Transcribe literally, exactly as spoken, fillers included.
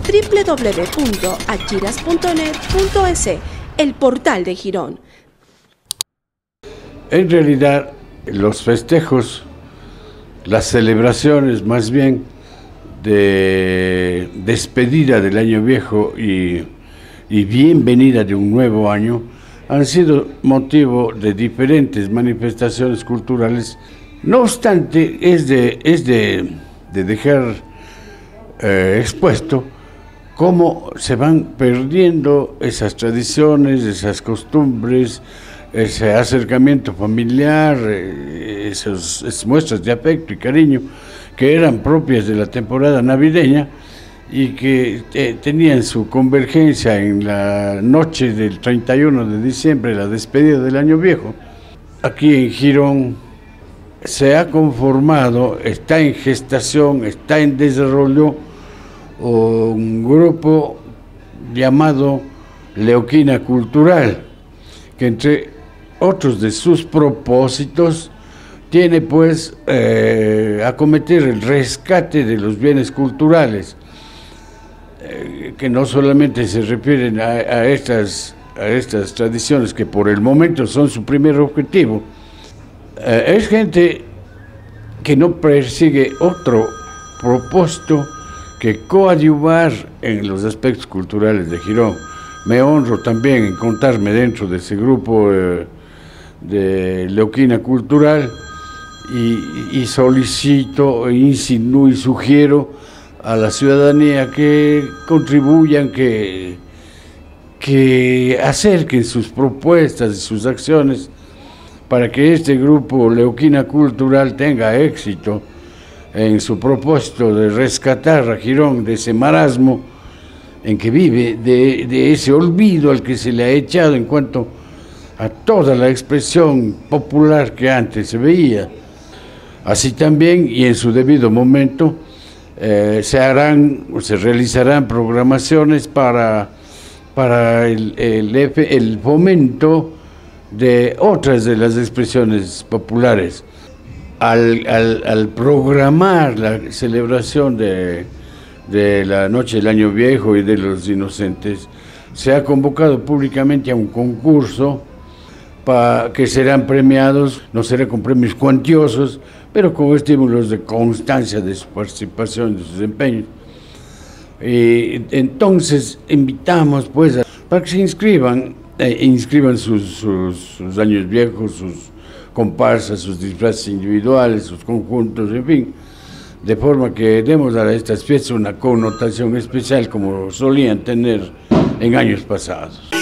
w w w punto achiras punto net punto es, el portal de Girón. En realidad, los festejos, las celebraciones más bien de despedida del año viejo y, y bienvenida de un nuevo año han sido motivo de diferentes manifestaciones culturales. No obstante, es de, es de, de dejar eh, expuesto cómo se van perdiendo esas tradiciones, esas costumbres, ese acercamiento familiar, esos, esas muestras de afecto y cariño que eran propias de la temporada navideña y que eh, tenían su convergencia en la noche del treinta y uno de diciembre, la despedida del año viejo. Aquí en Girón se ha conformado, está en gestación, está en desarrollo un grupo llamado Leuquina Cultural, que entre otros de sus propósitos tiene pues eh, acometer el rescate de los bienes culturales, eh, que no solamente se refieren a, a, estas, a estas tradiciones que por el momento son su primer objetivo. Eh, es gente que no persigue otro propósito que coadyuvar en los aspectos culturales de Girón. Me honro también en contarme dentro de ese grupo eh, de Leuquina Cultural y, y solicito, insinúo y sugiero a la ciudadanía que contribuyan, que, que acerquen sus propuestas y sus acciones para que este grupo Leuquina Cultural tenga éxito en su propósito de rescatar a Girón de ese marasmo en que vive, de, de ese olvido al que se le ha echado en cuanto a toda la expresión popular que antes se veía. Así también, y en su debido momento, eh, se harán o se realizarán programaciones para, para el, el, el fomento de otras de las expresiones populares. Al, al, al programar la celebración de, de la Noche del Año Viejo y de los Inocentes, se ha convocado públicamente a un concurso para que serán premiados, no será con premios cuantiosos, pero con estímulos de constancia de su participación, de sus empeños. Y entonces invitamos pues a, para que se inscriban, eh, inscriban sus, sus, sus años viejos, sus comparsas, sus disfraces individuales, sus conjuntos, en fin, de forma que demos a estas fiestas una connotación especial como solían tener en años pasados.